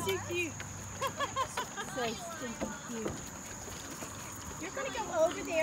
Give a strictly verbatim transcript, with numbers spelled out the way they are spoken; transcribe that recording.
so cute. So stinking cute. You're going to go over there.